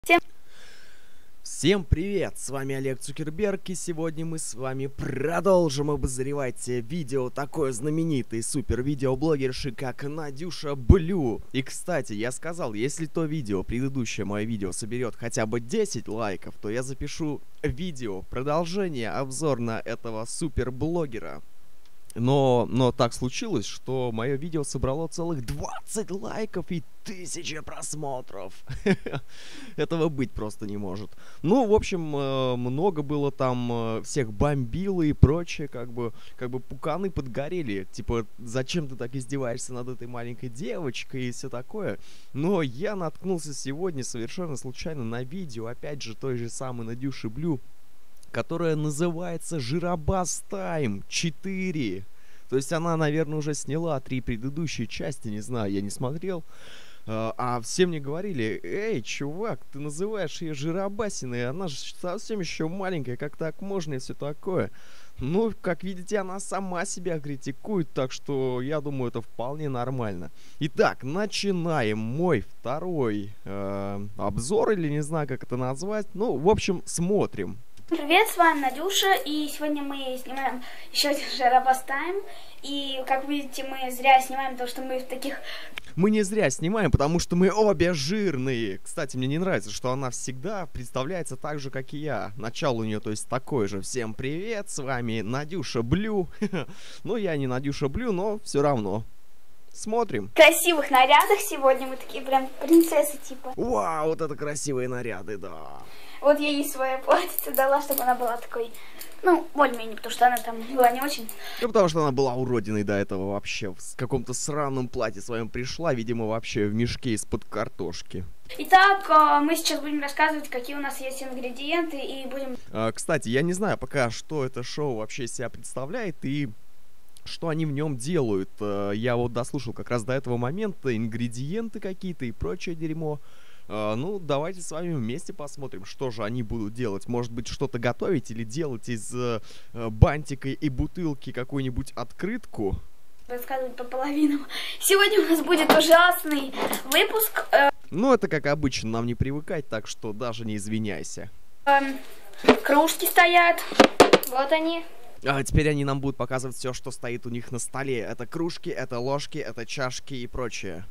Всем привет, с вами Олег Цукерберг, и сегодня мы с вами продолжим обозревать видео такой знаменитой супер видеоблогерши, как Надюша Блю. И кстати, я сказал, если то видео, предыдущее мое видео, соберет хотя бы 10 лайков, то я запишу видео, продолжение, обзор на этого супер блогера. Но так случилось, что мое видео собрало целых 20 лайков и 1000 просмотров. Этого быть просто не может. Ну, в общем, много было там, всех бомбило и прочее, как бы пуканы подгорели. Типа, зачем ты так издеваешься над этой маленькой девочкой и все такое. Но я наткнулся сегодня совершенно случайно на видео, опять же, той же самой Надюши Блю, которая называется Жиробас Тайм 4. То есть она, наверное, уже сняла 3 предыдущие части, не знаю, я не смотрел. А все мне говорили: эй, чувак, ты называешь ее Жиробасиной, она же совсем еще маленькая, как так можно и все такое. Ну, как видите, она сама себя критикует, так что я думаю, это вполне нормально. Итак, начинаем мой второй обзор, или не знаю, как это назвать. Ну, в общем, смотрим. Привет, с вами Надюша, и сегодня мы снимаем еще один Жиробас Тайм. И, как видите, мы зря снимаем, потому что мы в таких... Мы не зря снимаем, потому что мы обе жирные. Кстати, мне не нравится, что она всегда представляется так же, как и я. Начало у нее, то есть, такое же. Всем привет, с вами Надюша Блю. Ну, я не Надюша Блю, но все равно. Смотрим. В красивых нарядах сегодня мы такие прям принцессы типа. Вау, вот это красивые наряды, да. Вот я ей свое платьице дала, чтобы она была такой, ну, более-менее, потому что она там была не очень. Ну, потому что она была уродиной до этого вообще. В каком-то сраном платье своем пришла, видимо, вообще в мешке из-под картошки. Итак, мы сейчас будем рассказывать, какие у нас есть ингредиенты, и будем... Кстати, я не знаю пока, что это шоу вообще из себя представляет, и что они в нем делают. Я вот дослушал как раз до этого момента ингредиенты какие-то и прочее дерьмо. Ну, давайте с вами вместе посмотрим, что же они будут делать. Может быть, что-то готовить или делать из бантика и бутылки какую-нибудь открытку. Рассказывать по половинам. Сегодня у нас будет ужасный выпуск. Ну, это как обычно, нам не привыкать, так что даже не извиняйся. Кружки стоят. Вот они. А теперь они нам будут показывать все, что стоит у них на столе. Это кружки, это ложки, это чашки и прочее.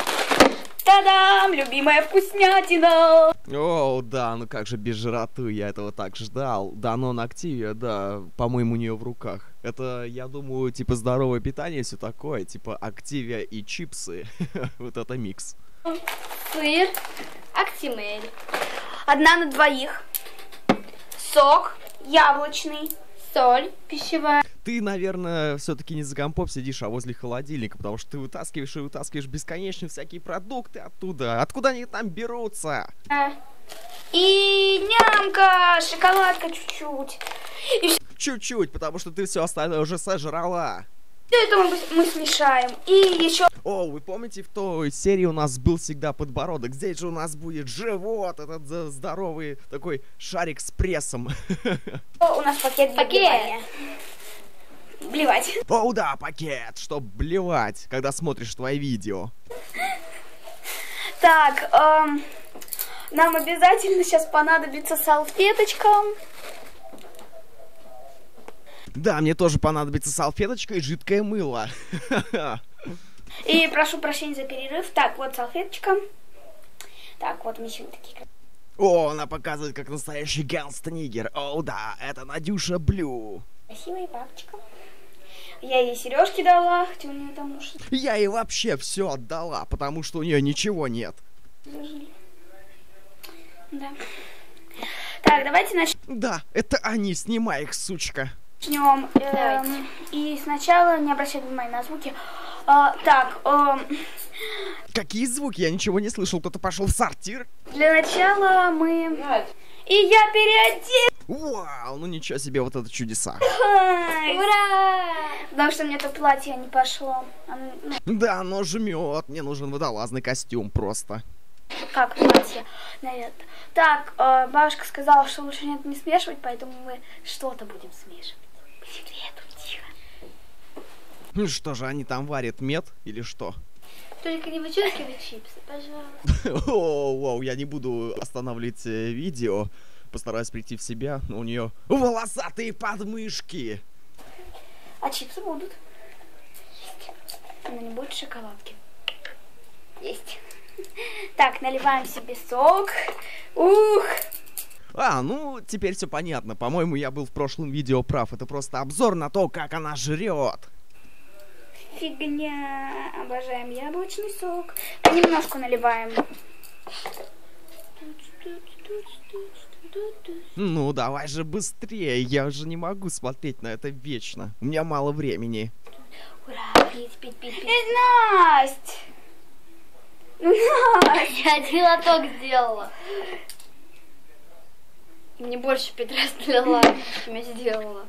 Та-дам! Любимая вкуснятина! О, да, ну как же без жратвы, я этого так ждал. Данон Активия, да, по-моему, у нее в руках. Это, я думаю, типа здоровое питание, все такое, типа Активия и чипсы. Вот это микс. Сыр, Актимель. 1 на 2. Сок яблочный. Соль пищевая. Ты, наверное, все-таки не за компом сидишь, а возле холодильника, потому что ты вытаскиваешь и вытаскиваешь бесконечно всякие продукты оттуда. Откуда они там берутся? И нямка, шоколадка чуть-чуть. Чуть-чуть, потому что ты все остальное уже сожрала. Все это мы смешаем. И еще... О, вы помните, в той серии у нас был всегда подбородок? Здесь же у нас будет живот, этот здоровый такой шарик с прессом. У нас пакет для блевания. Блевать. О, да, пакет, чтоб блевать, когда смотришь твои видео. Так, нам обязательно сейчас понадобится салфеточка. Да, мне тоже понадобится салфеточка и жидкое мыло. И прошу прощения за перерыв. Так, вот салфеточка. Так, вот мы сегодня такие... О, она показывает, как настоящий гангстер-нигер. О, да, это Надюша Блю. Красивая папочка. Я ей сережки дала, хотя у нее там уж... Я ей вообще все отдала, потому что у нее ничего нет. Да. Так, давайте начнем. Да, это они, снимай их, сучка. Начнем. И сначала не обращай внимания на звуки. Какие звуки? Я ничего не слышал. Кто-то пошел в сортир? Для начала мы... И я переодет. Вау, ну ничего себе, вот это чудеса. Ура! Потому что мне это платье не пошло. Да, оно жмет. Мне нужен водолазный костюм просто. Как платье? Наверное. Так, бабушка сказала, что лучше нет не смешивать, поэтому мы что-то будем смешивать. По секрету, тихо. Ну что же, они там варят мед или что? Только не вычеркивай чипсы, пожалуйста. Оу, я не буду останавливать видео. Постараюсь прийти в себя, но у нее волосатые подмышки. А чипсы будут. Но не будет шоколадки. Есть. Так, наливаем себе сок. Ух! Ну, теперь все понятно. По-моему, я был в прошлом видео прав. Это просто обзор на то, как она жрет. Фигня. Обожаем яблочный сок. Понемножку наливаем. Ну, давай же быстрее. Я уже не могу смотреть на это вечно. У меня мало времени. Ура, пить. Настя! Настя! Я один лоток сделала. Мне больше 5 раз налила, чем я сделала.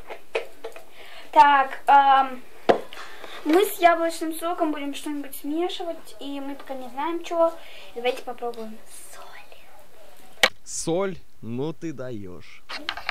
Так, мы с яблочным соком будем что-нибудь смешивать, и мы пока не знаем, чего. Давайте попробуем соль. Соль? Ну ты даешь.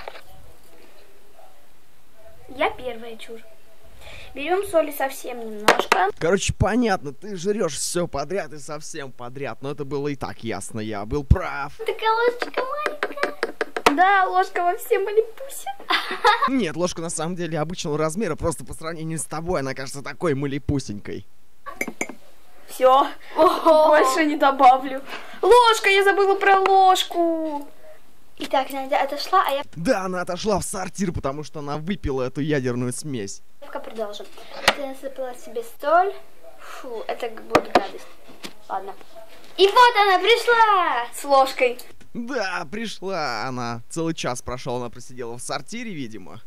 Я первая, чур. Берем соли совсем немножко. Короче, понятно, ты жрешь все подряд и совсем подряд. Но это было и так ясно, я был прав. Такая ложечка маленькая. Да, ложка во всем малипусе. Нет, ложка на самом деле обычного размера, просто по сравнению с тобой она кажется такой малипусенькой. Все, больше не добавлю. Ложка, я забыла про ложку. Итак, Надя отошла, а я Да, она отошла в сортир, потому что она выпила эту ядерную смесь. пока продолжим. Ты насыпала себе соль. Фу, это будет гадость. Ладно. И вот она пришла с ложкой. Да, пришла она. Целый час прошел, она просидела в сортире, видимо.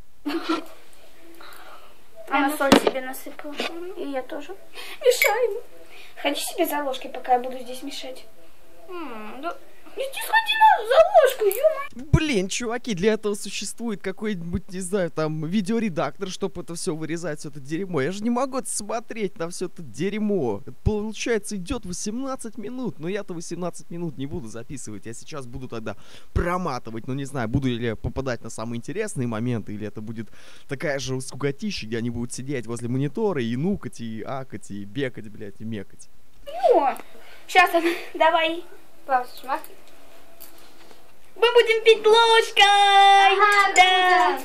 Она соль себе насыпала. И я тоже. Мешаем. Ходи себе за ложкой, пока я буду здесь мешать. Да. Иди сходи за ложку, ё-моё. Блин, чуваки, для этого существует какой-нибудь, не знаю, там, видеоредактор, чтобы это все вырезать, все это дерьмо. Я же не могу смотреть на все это дерьмо. Это, получается, идет 18 минут, но я-то 18 минут не буду записывать. Я сейчас буду тогда проматывать, но не знаю, буду ли я попадать на самые интересные моменты, или это будет такая же скукотища, где они будут сидеть возле монитора и нукать, и акать, и бекать, блядь, и мекать. Ну, сейчас, давай. Паузу, смотри. Мы будем пить ложкой! Ага, да!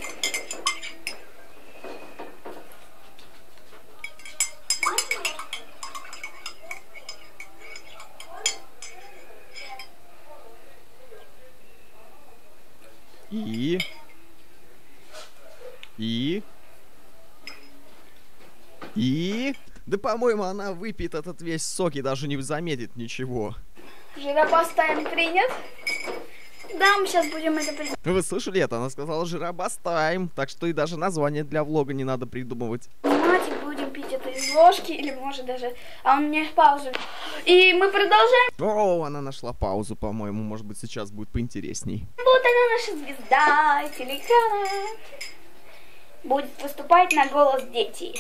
И? Да, по-моему, она выпьет этот весь сок и даже не заметит ничего. Жиробастаем принят. Да, мы сейчас будем это принять. Вы слышали это? Она сказала жиробастаем, так что и даже название для влога не надо придумывать. Давайте будем пить это из ложки, или может даже... А у меня пауза. И мы продолжаем. О, она нашла паузу, по-моему. Может быть, сейчас будет поинтересней. Вот она, наша звезда телеэкрана. Будет выступать на голос дети.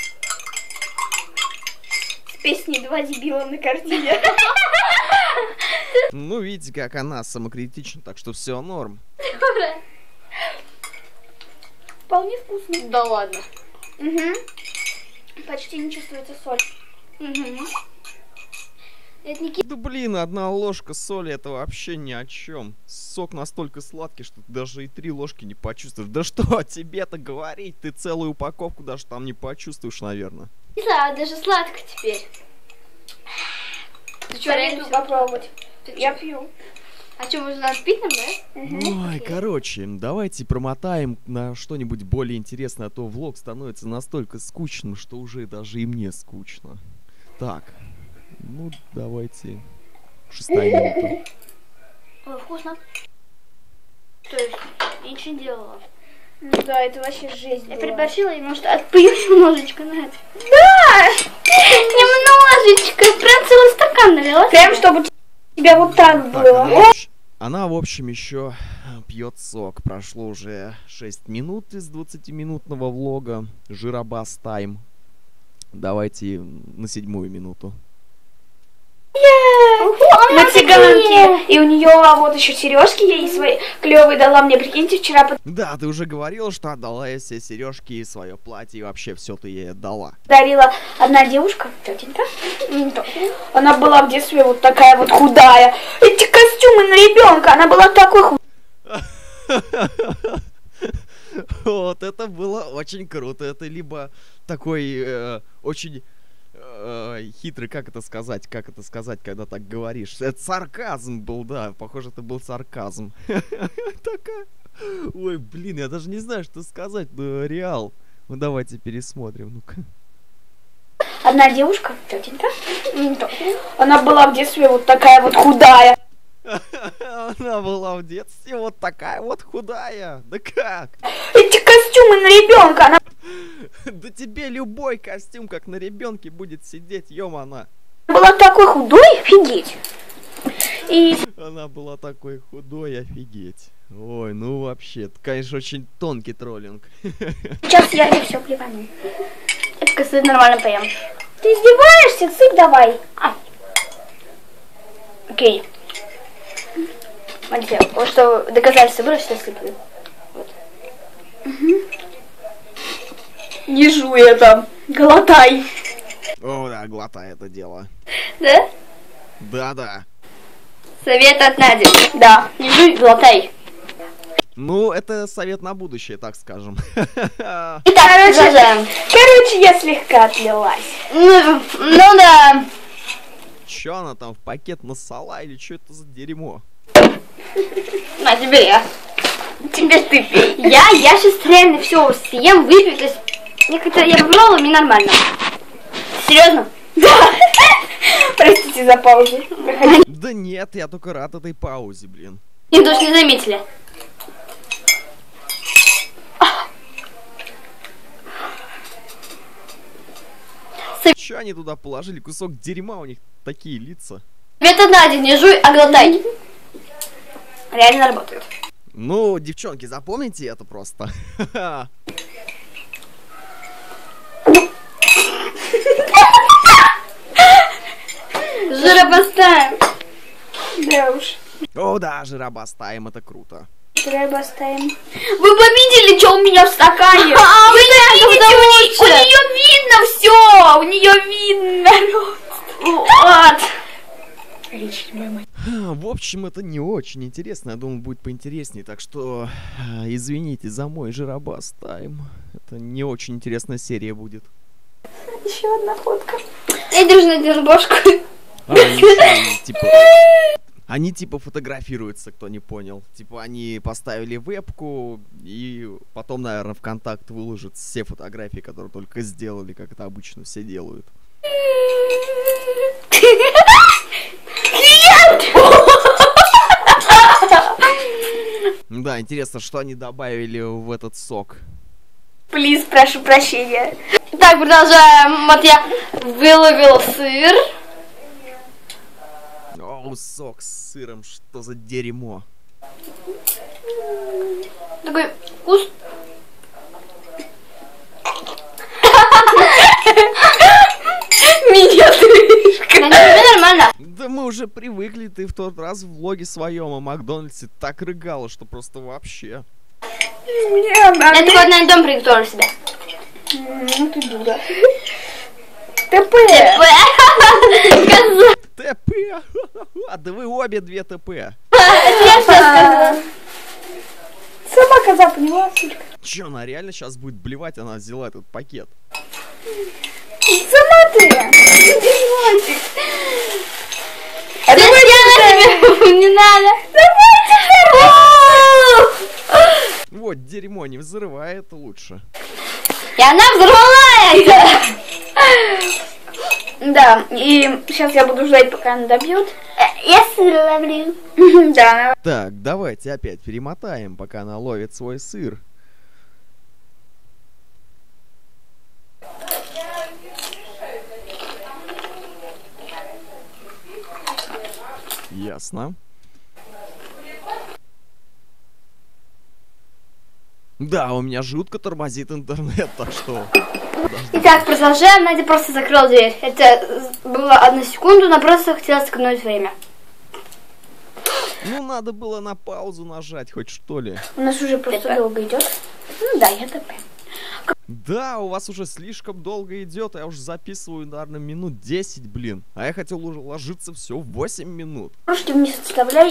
С песней «Два дебила на картине». Ну, видите, как она самокритична, так что все норм. Вполне вкусно. Да ладно. Угу. Почти не чувствуется соль. Угу. Это не Да блин, одна ложка соли это вообще ни о чем. Сок настолько сладкий, что ты даже и 3 ложки не почувствуешь. Да что тебе-то говорить? Ты целую упаковку даже там не почувствуешь, наверное. Не знаю, даже сладко теперь. Ты что, реально Советую попробовать. Я пью. А что, можно надо пить нам, да? Ой, короче, давайте промотаем на что-нибудь более интересное, а то влог становится настолько скучным, что уже даже и мне скучно. Так, ну давайте. 6-я минута. Ой, вкусно. То есть, я ничего не делала. Ну да, это вообще жесть Я была. переборщила и, может, отпью немножечко на это. Да! Немножечко, прям целый стакан налила. Прям чтобы у тебя вот так Так, было. она, в общем, еще пьет сок. Прошло уже 6 минут из 20-минутного влога. Жиробас тайм. Давайте на 7-ю минуту. Мы цыганки. И у нее вот еще сережки ей свои клевые дала мне, прикиньте, вчера. Да, ты уже говорила, что отдала ей все сережки и свое платье, и вообще все ты ей отдала. Дарила одна девушка, тетенька. Она была в детстве вот такая вот худая. Эти костюмы на ребенка, она была такой худой. Вот, это было очень круто. Это либо такой очень хитрый, как это сказать, когда так говоришь. Это сарказм был, да, похоже, это был сарказм. Такая... Ой, блин, я даже не знаю, что сказать, но реал. Ну, давайте пересмотрим, ну-ка. Одна девушка, тетенька, она была в детстве вот такая вот худая. Она была в детстве вот такая вот худая. Да как? Эти костюмы на ребенка, она... Да тебе любой костюм, как на ребенке, будет сидеть, ё-мана. Была такой худой, офигеть. И... Она была такой худой, офигеть. Ой, ну вообще, это, конечно, очень тонкий троллинг. Сейчас я ей все плевану. Это кстати, нормально поем. Ты издеваешься? Сыпь давай. Окей. Смотрите, вот что доказательство было, что я сыплю. Вот. Не жуй это. Глотай. О, да, глотай это дело. Да? Да-да. Совет от Нади. Да. Не жуй, глотай. Ну, это совет на будущее, так скажем. Итак, короче, я слегка отлилась. Ну да. Чё она там в пакет нассала или что это за дерьмо? На, тебе я. Тебе ты пей. Я сейчас реально все съем, выпью. То есть, я попробовала, мне нормально. Серьезно? Да. Простите за паузу. Да нет, я только рад этой паузе, блин. И тоже не заметили. Чё они туда положили? Кусок дерьма, у них такие лица. Совет от Нади, не жуй, а глотай. Реально работает. Ну, девчонки, запомните это просто. Жиробастаем. Да уж. О, да, жиробастаем, это круто. Жиробастаем. Вы победили, что у меня в стакане? Вы видите, у нее видно все. У нее видно, народ. Вот. В общем, это не очень интересно. Я думал, будет поинтереснее. Так что, извините за мой жиробастаем. Это не очень интересная серия будет. Еще одна фотка. Я держу на дербошку. Они типа фотографируются, кто не понял. Типа они поставили вебку и потом, наверное, ВКонтакт выложат все фотографии, которые только сделали, как это обычно все делают. Да, интересно, что они добавили в этот сок. Плиз, прошу прощения. Так, продолжаем. Вот я выловил сыр. О, сок с сыром, что за дерьмо. Такой вкус. Меня слишком. Тебе нормально. Да мы уже привыкли, ты в тот раз в влоге своем о Макдональдсе так рыгала, что просто вообще. Я такой одна дом приготовлю себе. Ну ты дура. ТП. ТП. Да вы обе две ТП. Я что сказала? Сама коза поняла, сучка. Че, она реально сейчас будет блевать, она взяла этот пакет. Сама ты. А давайте не надо. Вот дерьмо, не взрывай, это лучше. И она взорвала это. Да, и сейчас я буду ждать, пока она добьет. Я сыр ловлю. Да. Так, давайте опять перемотаем, пока она ловит свой сыр. Ясно. Да, у меня жутко тормозит интернет, так что... Итак, продолжаем. Надя просто закрыла дверь. Это было 1 секунду, она просто хотела сэкономить время. Ну, надо было на паузу нажать, хоть что ли. У нас уже просто долго идет. Ну да, я ТП. Да, у вас уже слишком долго идет, я уже записываю, наверное, минут 10, блин. А я хотел уже ложиться все в 8 минут. Крошки вниз отставляй.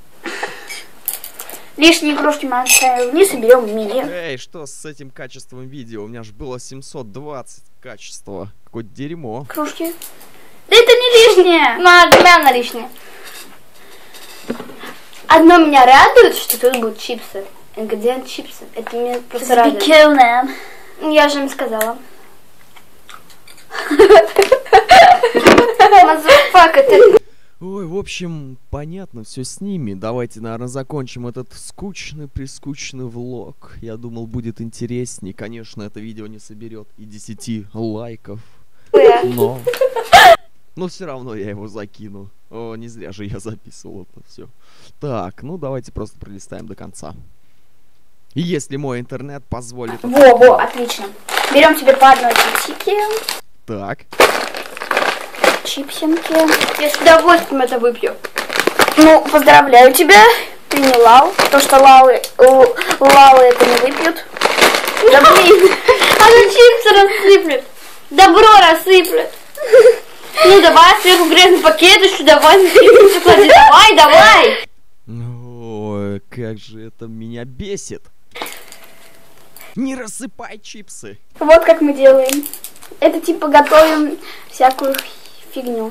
Лишние крошки мы оставим вниз и берем мини. Эй, что с этим качеством видео? У меня же было 720 качества. Какое дерьмо. Крошки. Да это не лишнее. Она лишняя. Одно меня радует, что тут будут чипсы. Ингредиент чипсы. Это меня просто радует. Я же им сказала. Мазафак, это... Ой, в общем, понятно все с ними. Давайте, наверное, закончим этот скучный-прискучный влог. Я думал, будет интересней. Конечно, это видео не соберет и 10 лайков. Но все равно я его закину. О, не зря же я записывал это все. Так, ну давайте просто пролистаем до конца. И если мой интернет позволит... Во, отлично. Берем тебе по одной чипсике. Так. Чипсинки. Я с удовольствием это выпью. Ну, поздравляю тебя. Ты не лал. То, что лалы это не выпьют. Да блин, она чипсы рассыплет. Добро рассыплет. Ну давай, сверху грязный пакет еще, давай, давай. Ой, как же это меня бесит. Не рассыпай чипсы. Вот как мы делаем. Это типа готовим всякую фигню.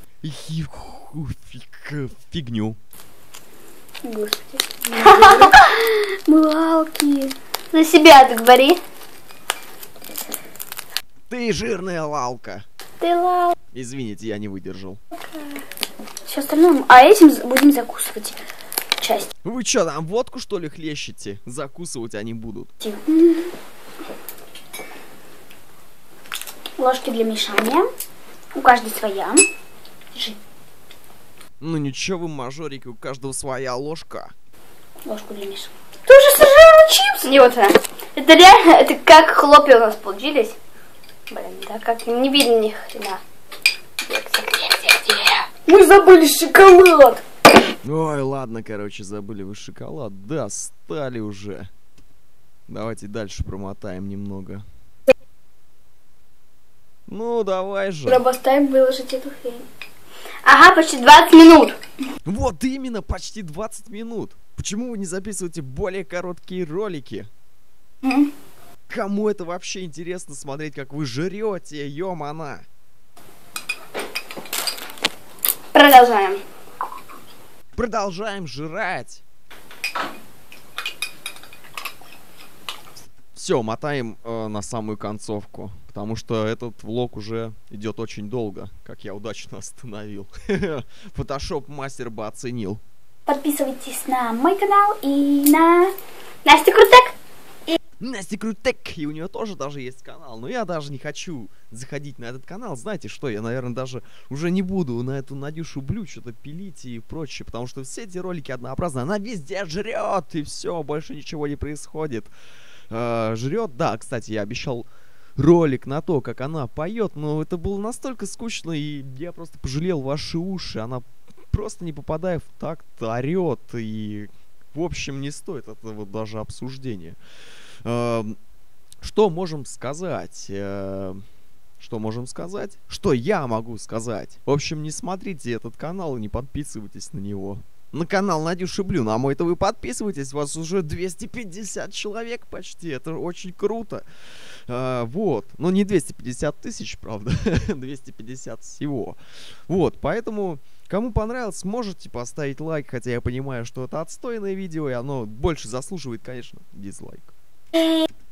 Фигню. Господи. Мылалки. За себя так говори. Ты жирная лалка. Ты лал. Извините, я не выдержал. Все остальное. А этим будем закусывать часть. Вы что, там водку что ли хлещете? Закусывать они будут. Ложки для мешания. У каждой своя. Держи. Ну ничего вы, мажорики, у каждого своя ложка. Ложку для мешания. Ты уже сожрала чипсы? Не, вот это реально, это как хлопья у нас получились. Блин, да как не видно ни хрена. Где? Мы забыли шоколад. Ой, ладно, короче, забыли вы шоколад. Достали уже. Давайте дальше промотаем немного. Ну, давай же. Пробостаем выложить эту хрень. Ага, почти 20 минут. Вот именно, почти 20 минут. Почему вы не записываете более короткие ролики? Кому это вообще интересно смотреть, как вы жрете, ё-мана? Продолжаем. Продолжаем жрать. Все, мотаем на самую концовку, потому что этот влог уже идет очень долго, как я удачно остановил. Фотошоп мастер бы оценил. Подписывайтесь на мой канал и на Настя Крутек. Настя Крутек, и у нее тоже даже есть канал, но я даже не хочу заходить на этот канал. Знаете что, я, наверное, даже уже не буду на эту Надюшу Блю что-то пилить и прочее, потому что все эти ролики однообразны. Она везде жрет, и все, больше ничего не происходит. Жрет, да, кстати, я обещал ролик на то, как она поет, но это было настолько скучно, и я просто пожалел ваши уши. Она просто, не попадая в такт, орет, и, в общем, не стоит этого даже обсуждения. Что можем сказать? Что можем сказать? Что я могу сказать? В общем, не смотрите этот канал и не подписывайтесь на него. На канал Надюши Блю, на мой-то вы подписывайтесь, у вас уже 250 человек почти, это очень круто. Вот, ну не 250 тысяч, правда, 250 всего. Вот, поэтому, кому понравилось, можете поставить лайк, хотя я понимаю, что это отстойное видео, и оно больше заслуживает, конечно, дизлайк.